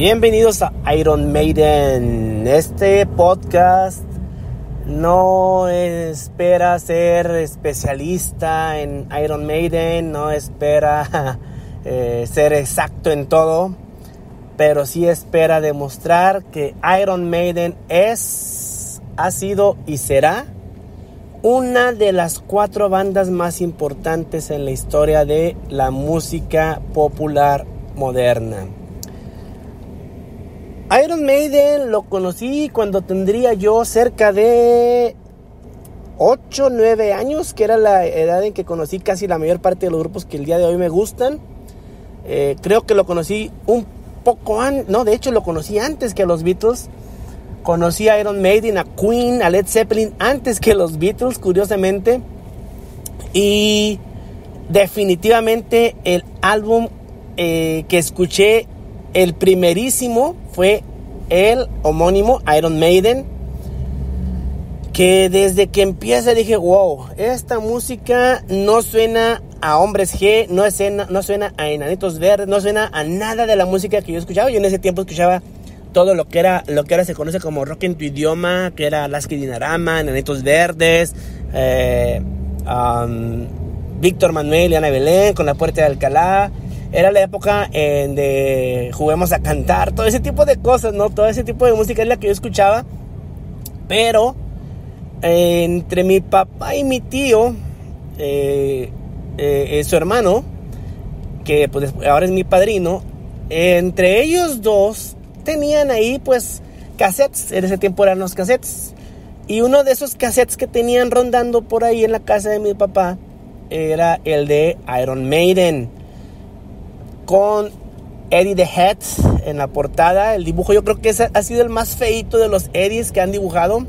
Bienvenidos a Iron Maiden. Este podcast no espera ser especialista en Iron Maiden, no espera ser exacto en todo, pero sí espera demostrar que Iron Maiden ha sido y será una de las 4 bandas más importantes en la historia de la música popular moderna. Iron Maiden lo conocí cuando tendría yo cerca de 8, 9 años, que era la edad en que conocí casi la mayor parte de los grupos que el día de hoy me gustan. Creo que lo conocí un poco antes, no, de hecho lo conocí antes que a los Beatles. Conocí a Iron Maiden, a Queen, a Led Zeppelin antes que los Beatles, curiosamente. Y definitivamente el álbum que escuché, el primerísimo, fue el homónimo Iron Maiden, que desde que empieza dije, wow, esta música no suena a Hombres G, no suena a Enanitos Verdes, no suena a nada de la música que yo escuchaba. Yo en ese tiempo escuchaba todo lo que ahora se conoce como rock en tu idioma, que era Lasky Dinarama, Enanitos Verdes, Víctor Manuel y Ana Belén con La Puerta de Alcalá. Era la época de Juguemos a Cantar, todo ese tipo de cosas, ¿no? Todo ese tipo de música es la que yo escuchaba. Pero entre mi papá y mi tío, su hermano, que pues ahora es mi padrino, entre ellos dos tenían ahí pues cassettes. En ese tiempo eran los cassettes. Y uno de esos cassettes que tenían rondando por ahí en la casa de mi papá era el de Iron Maiden, con Eddie the Head en la portada. El dibujo yo creo que ese ha sido el más feito de los Eddies que han dibujado.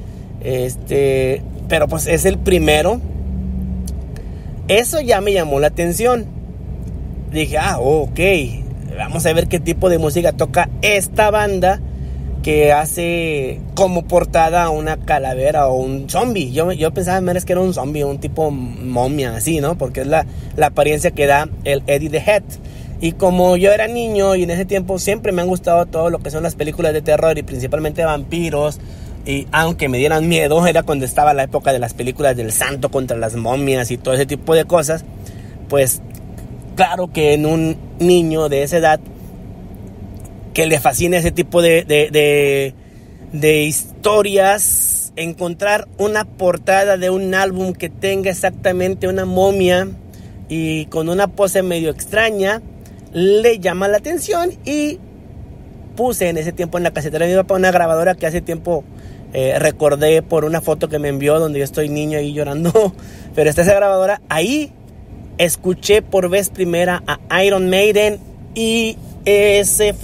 Pero pues es el primero. Eso ya me llamó la atención. Dije, ok, vamos a ver qué tipo de música toca esta banda que hace como portada una calavera o un zombie. Yo pensaba más que era un zombie, un tipo momia, así, ¿no? Porque es la apariencia que da el Eddie the Head. Y como yo era niño y en ese tiempo siempre me han gustado todo lo que son las películas de terror y principalmente vampiros, y aunque me dieran miedo, era cuando estaba la época de las películas del santo contra las momias y todo ese tipo de cosas, pues claro que en un niño de esa edad que le fascina ese tipo de historias, encontrar una portada de un álbum que tenga exactamente una momia y con una pose medio extraña, le llama la atención. Y puse en ese tiempo en la casetera de mi papá una grabadora que hace tiempo recordé por una foto que me envió donde yo estoy niño ahí llorando. Pero está esa grabadora. Ahí escuché por vez primera a Iron Maiden y ese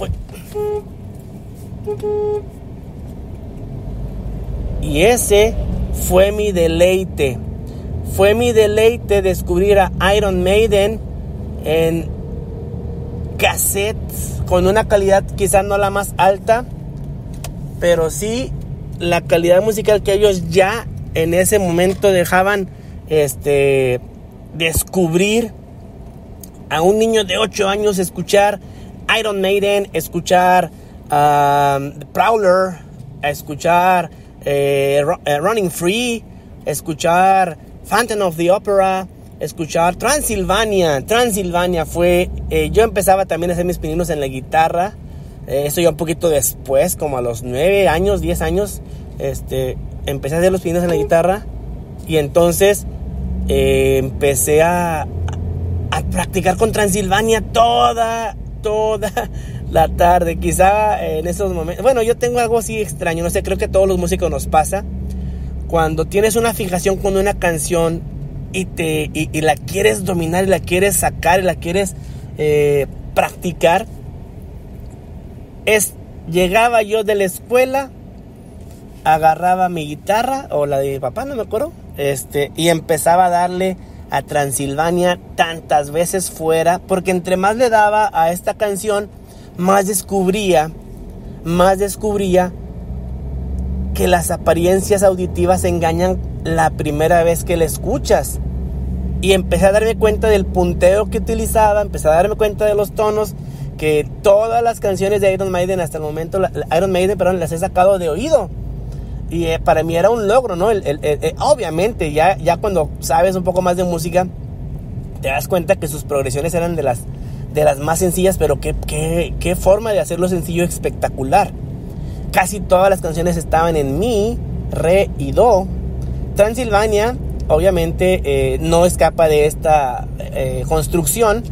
fue mi deleite. Fue mi deleite descubrir a Iron Maiden en cassette con una calidad quizás no la más alta, pero sí la calidad musical que ellos ya en ese momento dejaban descubrir a un niño de 8 años. Escuchar Iron Maiden, escuchar Prowler, escuchar Running Free, escuchar Phantom of the Opera, escuchar Transilvania fue... yo empezaba también a hacer mis pininos en la guitarra. Eso ya un poquito después, como a los 9 años, 10 años. Empecé a hacer los pininos en la guitarra. Y entonces empecé a practicar con Transilvania toda la tarde. Quizá en esos momentos... Bueno, yo tengo algo así extraño, no sé, creo que a todos los músicos nos pasa. Cuando tienes una fijación con una canción y la quieres dominar, y la quieres sacar, y la quieres practicar, llegaba yo de la escuela, agarraba mi guitarra o la de mi papá, no me acuerdo, y empezaba a darle a Transilvania tantas veces fuera, porque entre más le daba a esta canción, más descubría que las apariencias auditivas engañan la primera vez que la escuchas. Y empecé a darme cuenta del punteo que utilizaba, empecé a darme cuenta de los tonos, que todas las canciones de Iron Maiden hasta el momento, las he sacado de oído. Y para mí era un logro, ¿no? Obviamente, ya cuando sabes un poco más de música, te das cuenta que sus progresiones eran de las más sencillas, pero qué forma de hacerlo sencillo espectacular. Casi todas las canciones estaban en mi, re y do. Transilvania, obviamente, no escapa de esta construcción,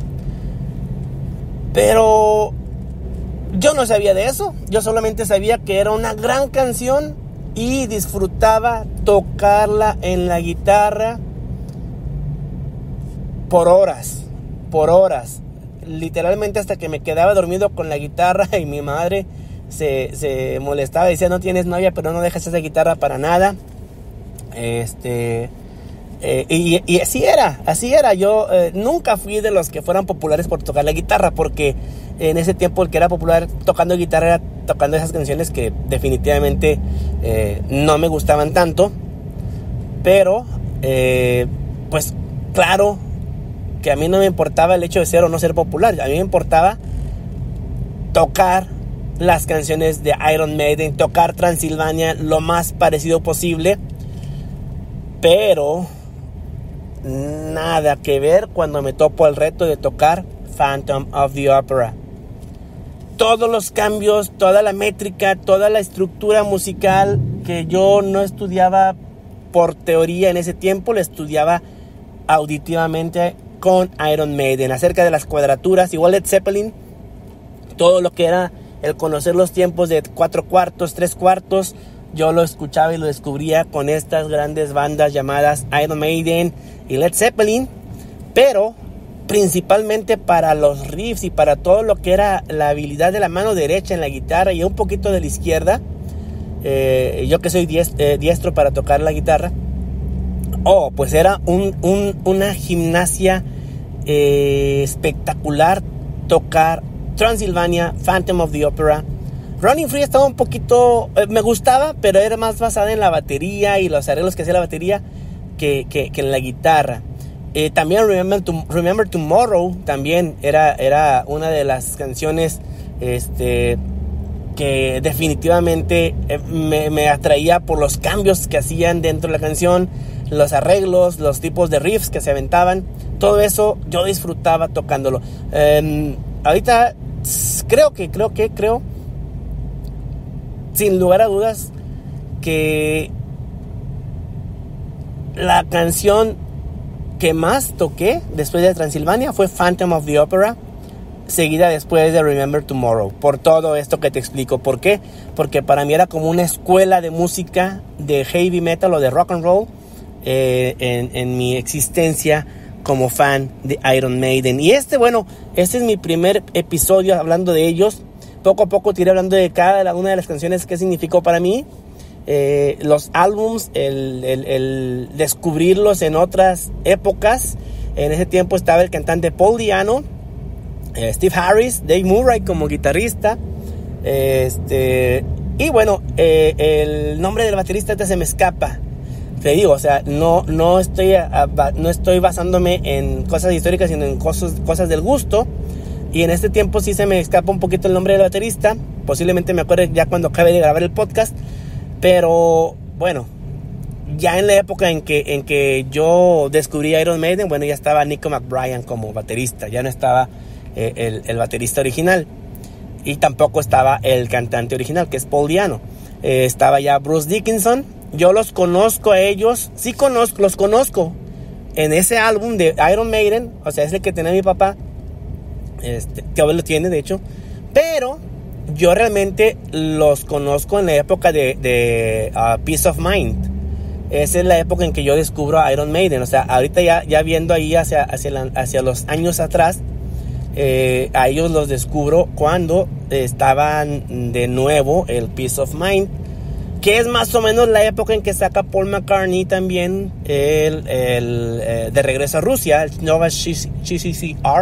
pero yo no sabía de eso. Yo solamente sabía que era una gran canción y disfrutaba tocarla en la guitarra por horas, literalmente hasta que me quedaba dormido con la guitarra y mi madre se molestaba, decía: no tienes novia, pero no dejas esa guitarra para nada. Y así era. Yo nunca fui de los que fueran populares por tocar la guitarra, porque en ese tiempo el que era popular tocando guitarra era tocando esas canciones que definitivamente no me gustaban tanto. Pero pues claro que a mí no me importaba el hecho de ser o no ser popular. A mí me importaba tocar las canciones de Iron Maiden, tocar Transilvania lo más parecido posible, pero nada que ver cuando me topo el reto de tocar Phantom of the Opera. Todos los cambios, toda la métrica, toda la estructura musical que yo no estudiaba por teoría en ese tiempo, la estudiaba auditivamente con Iron Maiden, acerca de las cuadraturas, igual Led Zeppelin, todo lo que era el conocer los tiempos de 4/4, 3/4, yo lo escuchaba y lo descubría con estas grandes bandas llamadas Iron Maiden y Led Zeppelin, pero principalmente para los riffs y para todo lo que era la habilidad de la mano derecha en la guitarra y un poquito de la izquierda, yo que soy diestro para tocar la guitarra, pues era una gimnasia espectacular tocar Transilvania, Phantom of the Opera. Running Free estaba un poquito, me gustaba, pero era más basada en la batería y los arreglos que hacía la batería que en la guitarra. También Remember Tomorrow también era una de las canciones que definitivamente me atraía por los cambios que hacían dentro de la canción, los arreglos, los tipos de riffs que se aventaban. Todo eso yo disfrutaba tocándolo. Ahorita creo sin lugar a dudas que la canción que más toqué después de Transilvania fue Phantom of the Opera, seguida después de Remember Tomorrow, por todo esto que te explico. ¿Por qué? Porque para mí era como una escuela de música de heavy metal o de rock and roll en mi existencia como fan de Iron Maiden. Y este es mi primer episodio hablando de ellos. Poco a poco te iré hablando de cada una de las canciones, qué significó para mí, los álbums, el descubrirlos en otras épocas. En ese tiempo estaba el cantante Paul Di'Anno, Steve Harris, Dave Murray como guitarrista, y bueno, el nombre del baterista se me escapa. Te digo, o sea, no estoy basándome en cosas históricas, sino en cosas del gusto. Y en este tiempo sí se me escapa un poquito el nombre del baterista. Posiblemente me acuerde ya cuando acabe de grabar el podcast. Pero bueno, ya en la época en que yo descubrí Iron Maiden, bueno, ya estaba Nico McBrien como baterista. Ya no estaba el baterista original. Y tampoco estaba el cantante original, que es Paul Di'Anno. Estaba ya Bruce Dickinson. Yo los conozco a ellos. Sí los conozco en ese álbum de Iron Maiden. O sea, es el que tenía mi papá. Que ahora lo tiene, de hecho. Pero yo realmente los conozco en la época de Peace of Mind. Esa es la época en que yo descubro a Iron Maiden. O sea, ahorita ya viendo ahí hacia los años atrás, a ellos los descubro cuando estaban de nuevo el Peace of Mind, que es más o menos la época en que saca Paul McCartney también de regreso a Rusia, el Nova CCR.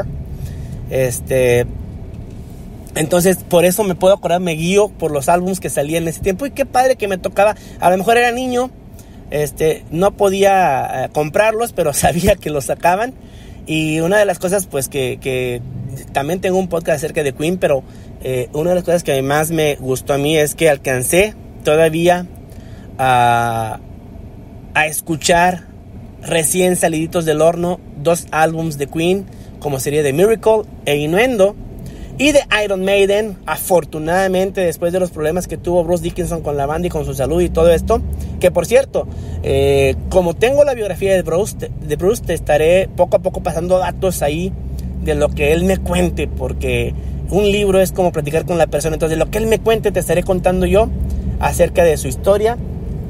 Entonces por eso me puedo acordar, me guío por los álbumes que salían en ese tiempo. Y qué padre que me tocaba. A lo mejor era niño, no podía comprarlos, pero sabía que los sacaban. Y una de las cosas pues que también tengo un podcast acerca de Queen, pero una de las cosas que más me gustó a mí es que alcancé todavía a escuchar recién saliditos del horno 2 álbums de Queen, como sería The Miracle e Innuendo, y de Iron Maiden. Afortunadamente, después de los problemas que tuvo Bruce Dickinson con la banda y con su salud y todo esto, que por cierto, como tengo la biografía de Bruce, te estaré poco a poco pasando datos ahí de lo que él me cuente, porque un libro es como platicar con la persona. Entonces, lo que él me cuente te estaré contando yo acerca de su historia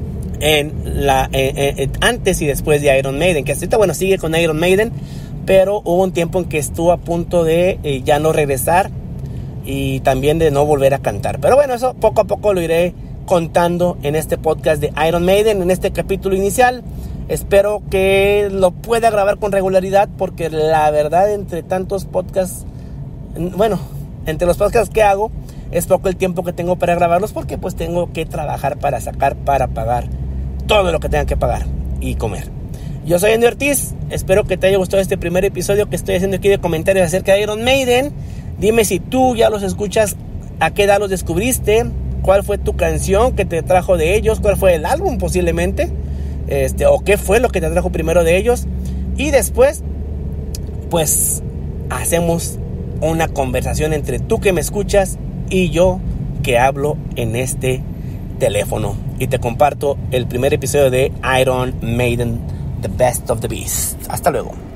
antes y después de Iron Maiden, que ahorita, bueno, sigue con Iron Maiden, pero hubo un tiempo en que estuvo a punto de ya no regresar y también de no volver a cantar. Pero bueno, eso poco a poco lo iré contando en este podcast de Iron Maiden, en este capítulo inicial. Espero que lo pueda grabar con regularidad, porque la verdad, entre tantos podcasts, bueno, entre los podcasts que hago, es poco el tiempo que tengo para grabarlos, porque pues tengo que trabajar para pagar todo lo que tenga que pagar y comer. Yo soy Andy Ortiz, espero que te haya gustado este primer episodio que estoy haciendo aquí de comentarios acerca de Iron Maiden. Dime si tú ya los escuchas, a qué edad los descubriste, cuál fue tu canción que te trajo de ellos, cuál fue el álbum posiblemente, o qué fue lo que te trajo primero de ellos. Y después, pues, hacemos una conversación entre tú que me escuchas y yo que hablo en este teléfono. Y te comparto el primer episodio de Iron Maiden, The Best of the Beast. Hasta luego.